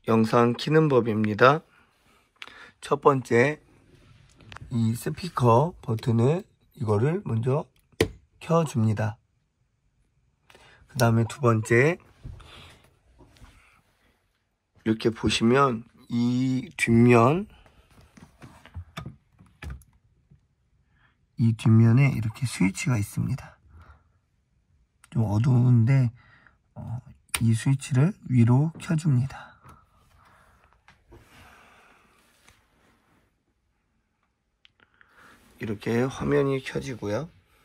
영상 키는 법입니다. 첫 번째, 이 스피커 버튼을 이거를 먼저 켜줍니다. 그 다음에 두 번째, 이렇게 보시면 이 뒷면에 이렇게 스위치가 있습니다. 좀 어두운데 이 스위치를 위로 켜줍니다. 이렇게 화면이 켜지고요.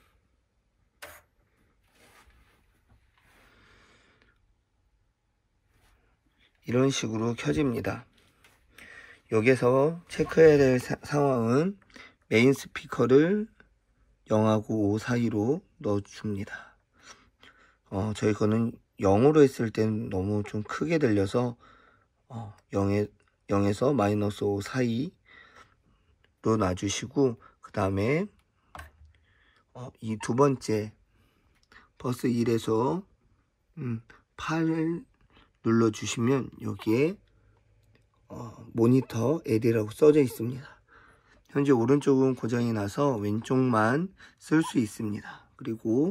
이런 식으로 켜집니다. 여기서 체크해야 될 상황은 메인 스피커를 0하고 5 사이로 넣어줍니다. 저희 거는 0으로 했을 땐 너무 좀 크게 들려서 0에서 마이너스 5 사이로 놔주시고, 그 다음에 이 두 번째 버스 1에서 8 눌러주시면 여기에 모니터 LED라고 써져 있습니다. 현재 오른쪽은 고장이 나서 왼쪽만 쓸 수 있습니다. 그리고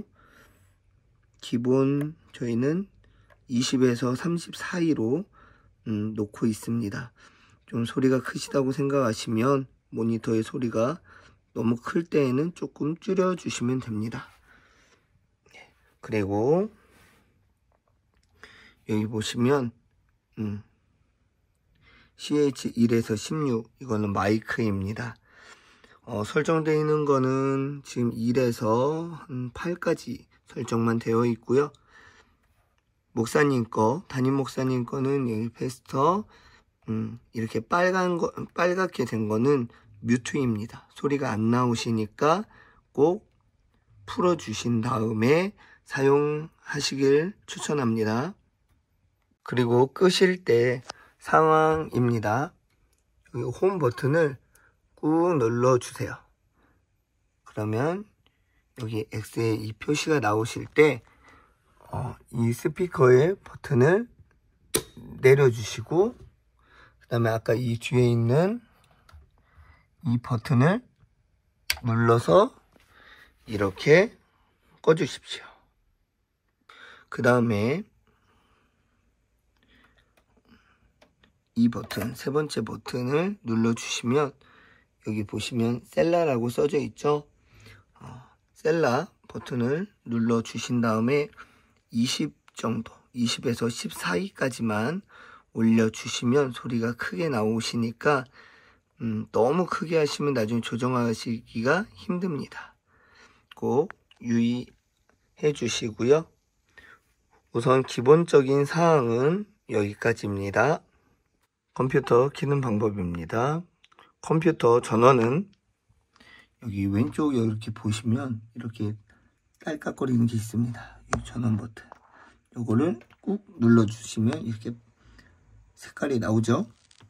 기본 저희는 20에서 30 사이로 놓고 있습니다. 좀 소리가 크시다고 생각하시면 모니터의 소리가 너무 클 때에는 조금 줄여 주시면 됩니다. 그리고 여기 보시면 CH1에서 16, 이거는 마이크입니다. 설정되어 있는 거는 지금 1에서 8까지 설정만 되어 있고요. 목사님 거, 담임 목사님 거는 여기 패스터 이렇게 빨갛게 된 거는 뮤트입니다. 소리가 안 나오시니까 꼭 풀어 주신 다음에 사용하시길 추천합니다. 그리고 끄실 때 상황입니다. 여기 홈 버튼을 꾹 눌러주세요. 그러면 여기 X의 이 표시가 나오실 때 이 스피커의 버튼을 내려주시고, 그 다음에 아까 이 뒤에 있는 이 버튼을 눌러서 이렇게 꺼주십시오. 그 다음에 이 버튼, 세 번째 버튼을 눌러주시면 여기 보시면 셀라라고 써져 있죠. 셀라 버튼을 눌러주신 다음에 20 정도, 20에서 10 사이까지만 올려주시면 소리가 크게 나오시니까 너무 크게 하시면 나중에 조정하시기가 힘듭니다. 꼭 유의해 주시고요. 우선 기본적인 사항은 여기까지입니다. 컴퓨터 키는 방법입니다. 컴퓨터 전원은 여기 왼쪽에 이렇게 보시면 이렇게 딸깍거리는 게 있습니다. 이 전원 버튼, 요거를 꾹 눌러주시면 이렇게 색깔이 나오죠.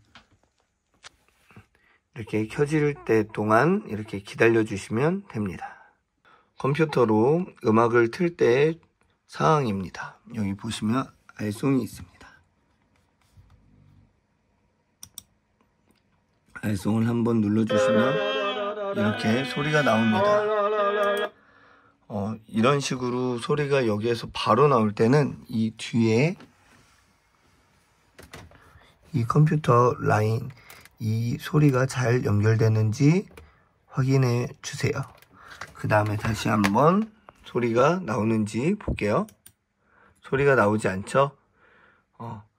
이렇게 켜질 때 동안 이렇게 기다려 주시면 됩니다. 컴퓨터로 음악을 틀 때 사항입니다. 여기 보시면 알송이 있습니다. 알송을 한번 눌러주시면 이렇게 소리가 나옵니다. 이런 식으로 소리가 여기에서 바로 나올 때는 이 뒤에 이 컴퓨터 라인, 이 소리가 잘 연결되는지 확인해 주세요. 그 다음에 다시 한번 소리가 나오는지 볼게요. 소리가 나오지 않죠?